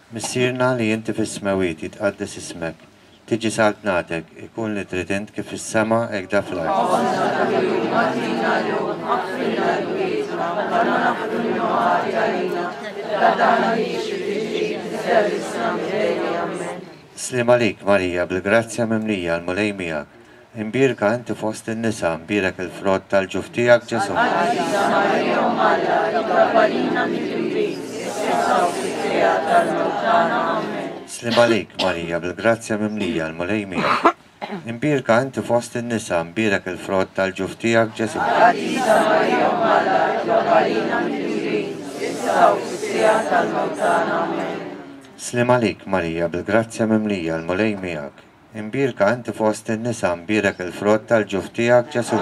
Missirna li inti fis-smawiet jitqaddes ismek, tiġi saltnatek, ikun li trid int kif fis-sema hekk da fl-art. Slim għalik, Marija, bil-grazzja mimlija l-mulej miegħek. Imbirka inti fost in-nisa, mbirek il-frott tal-ġuf tiegħek Ġesu. Slim għalik, Marija, bil-grazzja mimlija l-mulej miegħek. Imbirka inti fost in-nisa, mbirek il-frott tal-ġuf tiegħek Ġesu. Slim għalik, Marija, bil-grazzja mimlija l-mulej miegħek. Imbirka inti fost in-nisa, mbirek il-frott tal-ġuf tiegħek Ġesu.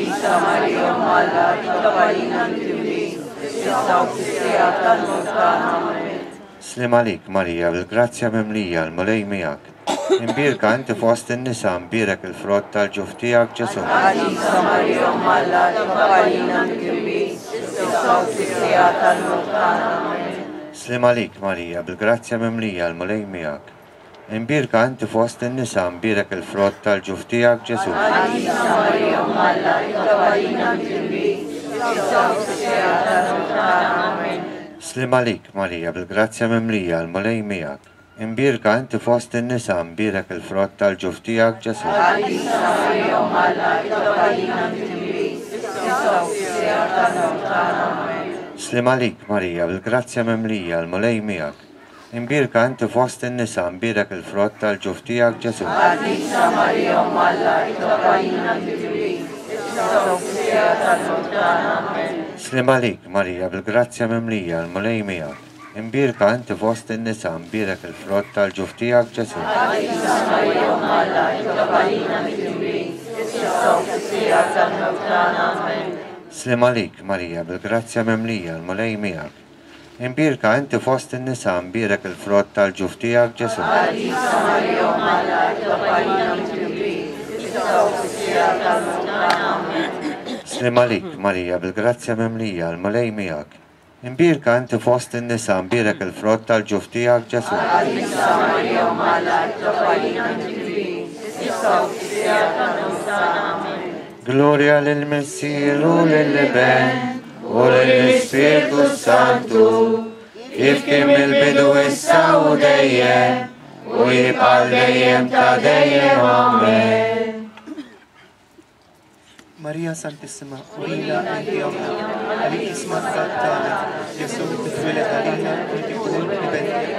Slim għalik, Marija, bil-grazzja mimlija l-mulej miegħek. Imbirka inti fost in-nisa, mbirek il-frott tal-ġuf tiegħek Ġesu. Slim għalik, Marija, bil-grazzja mimlija l-mulej miegħek. Imbirka inti fost in-nisa, mbirek il-frott tal-ġuf tiegħek Ġesu. Slim għalik, Marija, bil-grazzja mimlija l-mulej miegħek. Imbirka inti fost in-nisa, mbirek il-frott tal-ġuf tiegħek Ġesu. Slim għalik, Marija, bil-grazzja mimlija l-mulej miegħek. Imbirka inti fost in-nisa, mbirek il-frott tal-ġuf tiegħek Ġesu. Slim għalik, Marija, bil-grazzja mimlija l-mulej miegħek. Imbirka inti fost in-nisa, mbirek il-frott tal-ġuf tiegħek Ġesu. Slim għalik, Marija, bil-grazzja mimlija l-mulej miegħek. Imbirka inti fost in-nisa, mbirek il-frott tal-ġuf tiegħek Ġesu. Slim għalik, Marija, bil-grazzja mimlija l-mulej miegħek. Imbirka inti fost in-nisa, mbirek il-frott tal-ġuf tiegħek Ġesu. Gloria lill-Missir u lill-Ben u lill-Ispiritu Santu, kif kien mill-bidu issa u dejjem, u jibqa' dejjem ta' dejjem. Amen. Maria Santissima, urina antiomna, għalik ismat tal-tana, Jesu t-twilet għalina, u t-tibben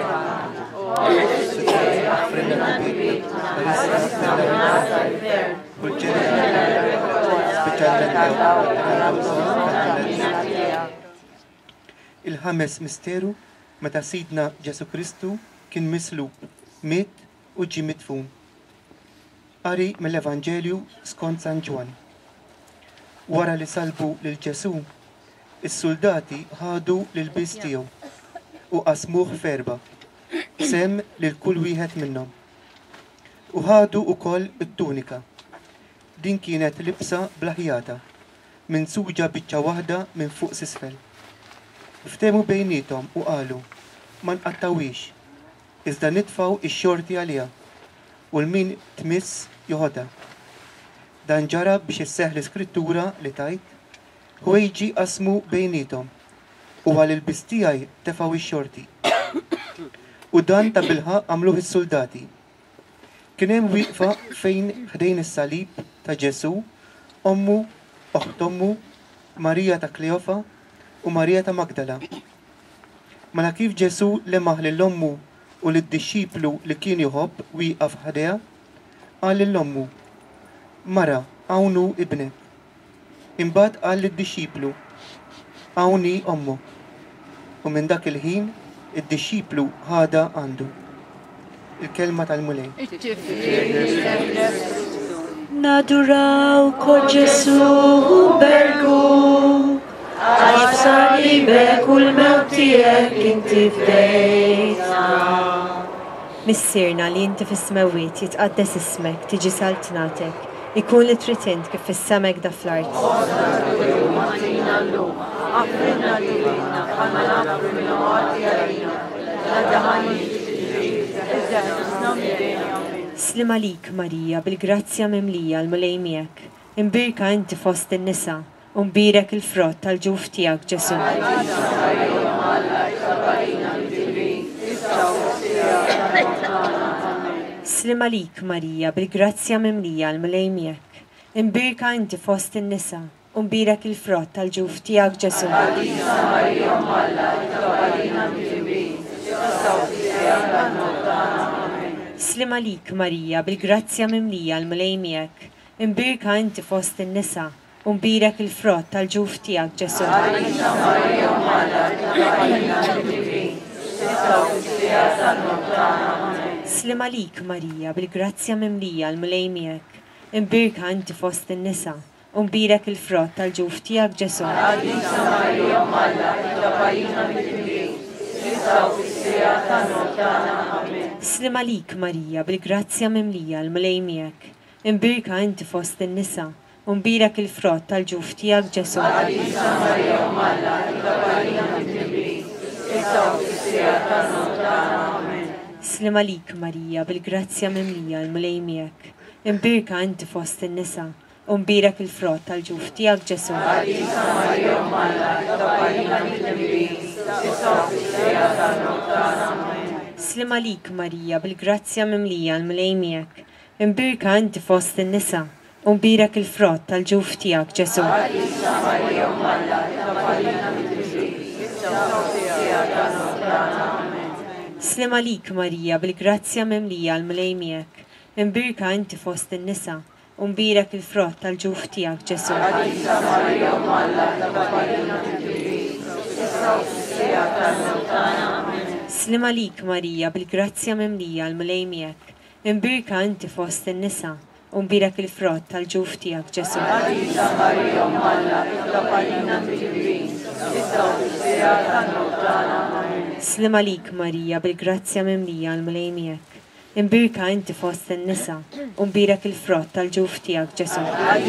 il-ħames misteru meta Sidna Ġesu Kristu kien mislub, miet u ġie mitfun. Qari mill-Evanġelju skont San Ġwan. Wara li salbu lil Ġesu, is-soldati ħadu l-ilbies tiegħu u qasmuh f'erba' sem lil kull wieħed minnhom. U ħadu wkoll it-tunika. Din kienet libsa blaħjata, minsuġa biċċa waħda minn fuq s'isfel. Ftehmu bejniethom u qalu, ma nqattawhiex, iżda nitfgħu x-xorti għaliha u l-min tmiss joħodha. Dan ġara biex isseħħ l-iskrittura li tajt, ħwejġi qasmu bejniethom u għall-ilbies tiegħi tefgħu x-xorti. U dan ta' bilħaq għamluh is-soldati. Kien hemm wieqfa fejn ħdejn is-salib ta' Ġesu, ommu, oħt ommu, Marija ta' Kleofa u Marija ta' Magdala. Mela kif Ġesu lemaħ lill-ommu u lid-dixxiplu li kien joħobb wieqaf ħadeha, qal lill-ommu, Mara, hawnhu ibnek. Imbagħad qal lid-dixxiplu, hawnhi ommok. U minn dak il-ħin id-dixxiplu ħada għandu. Il-kelma tal-mulej. Naduraw ko Ġesu berku, għax salibek u l-mewt tiegħek inti fdejtna. Missirna li inti fis-smawiet jitqaddes ismek, tiġi saltnatek, ikun li trid int kif fis-semek da fl-art. Affrinna li bina, bħalma nafru minn għati għalina, la daħani Slim għalik Marija, bil-grazzja mimlija l-mulej miegħek. Imbirka inti fost in-nisa, u mbirek il-frott tal-ġuf tiegħek Ġesu. Slim għalik Marija, bil-grazzja mimlija l-mulej miegħek. Imbirka inti fost in-nisa, u mbirek il-frott tal-ġuf tiegħek Ġesu. Slim għalik Marija, bil-grazzja mimlija l-mulej miegħek. Imbirka inti fost in-nisa, u mbirek il-frott tal-ġuf tiegħek Ġesu. Slim għalik Marija, bil-grazzja mimlija l-mulej miegħek. Imbirka inti fost in-nisa, u mbirek il-frott tal-ġuf tiegħek Ġesu. Slim għalik Marija, bil-grazzja mimlija l-mulej miegħek. Imbirka inti fost in-nisa, u mbirek il-frott tal-ġuf tiegħek Ġesu. Slim għalik Marija, bil-grazzja mimlija l-mulej miegħek. Imbirka inti fost in-nisa, u mbirek il-frott tal-ġuf tiegħek Ġesu. Slim għalik Marija, bil-grazzja mimlija l-mulej miegħek. Imbirka inti fost in-nisa, u mbirek il-frott tal-ġuf tiegħek Ġesu. Slim għalik Marija, bil-grazzja mimlija l-mulej miegħek. Imbirka inti fost in-nisa, u mbirek il-frott tal-ġuf tiegħek Ġesu. Slim għalik Marija, bil-grazzja mimlija l-mulej miegħek. Imbirka inti fost in-nisa, u mbirek il-frott tal-ġuf tiegħek Ġesu. Slim għalik Marija, bil-grazzja mimlija l-mulej miegħek. Imbirka inti fost in-nisa, u mbirek il-frott tal-ġuf tiegħek Ġesu.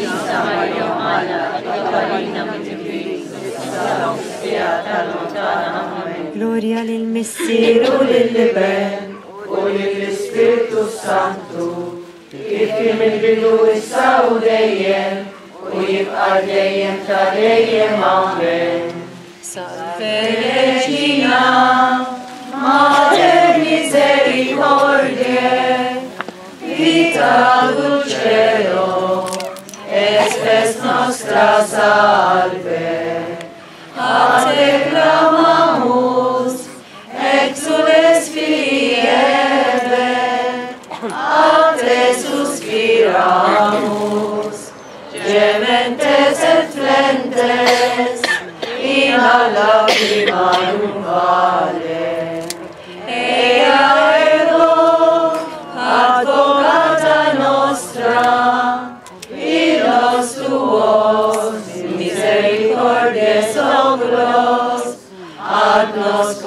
Gloria lill-Missieru lill-Iben u lill-Ispiritu Santu, kif kien mill-bidu issa u dejjem u jibqa' dejjem ta' dejjem amen. Salve Regina, Mater misericordiae, vita dulcero, espes nostra salve. A te clamamus, exules filii Eve, a te suspiramus, gementes et flentes, in a lacrimam vale. Ea ego, advocata nostra, filos tuos, misericordies ogros, ad nos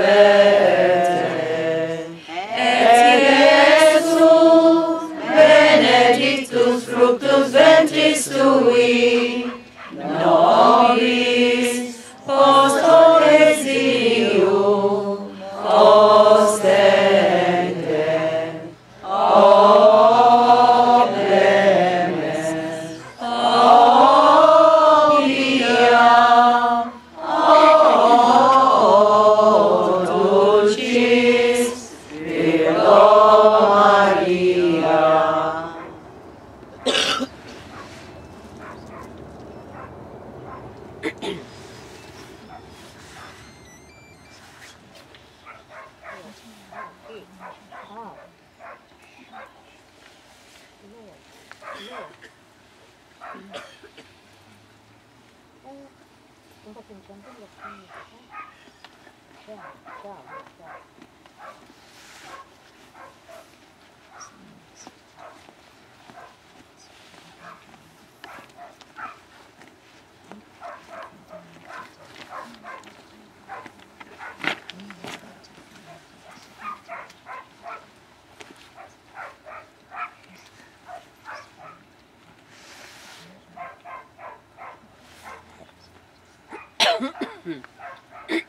converte. Et Iesus, benedictus fructus ventris tui, nobis post exilium ostende. O clemens, o pia, o dulcis Virgo Maria.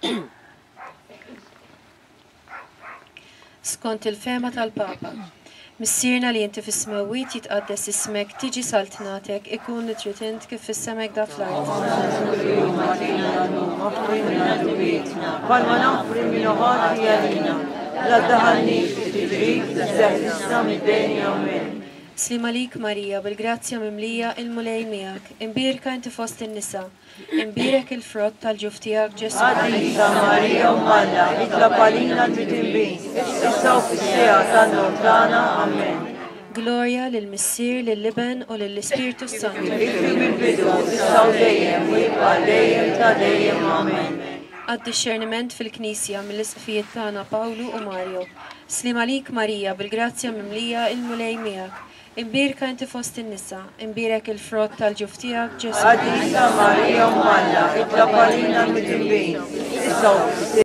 Skont il-fema tal-Papa, Missirna li inti fis-smewit jitqaddes ismek, tiġi saltnatek, ikun nitritent kif fis-semek da fl-art. Palma nafri minu ħati għalina, la daħalni fit-tibrik, zaħnisna mid-deni amen. Slim għalik Marija, bil-grazzja mimlija il-mulej miegħek, imbirka inti fost in-nisa, imbirek il-frott tal-ġuf tiegħek Ġesu. Għadisa Marija umalla, itla palina l-bitimbin, issaw fis-sija tan-nordana, amen. Gloria lill-Missir, lill-Liben u lill-Ispiritu Santu. Ikri bil-bidu, issaw dejjem, u jibqa dejjem ta' dejjem, amen. Għad-discerniment fil-Knisja mill-isqifijiet tagħna Pawlu u Mario. Slim għalik Marija, bil-grazzja mimlija il-mulej miegħek, imbirka inti fost in-nisa, imbirek il-frott tal-ġuf tiegħek Ġesu. Għadisa Marija umalla, itla palina l-bitimbin, issaw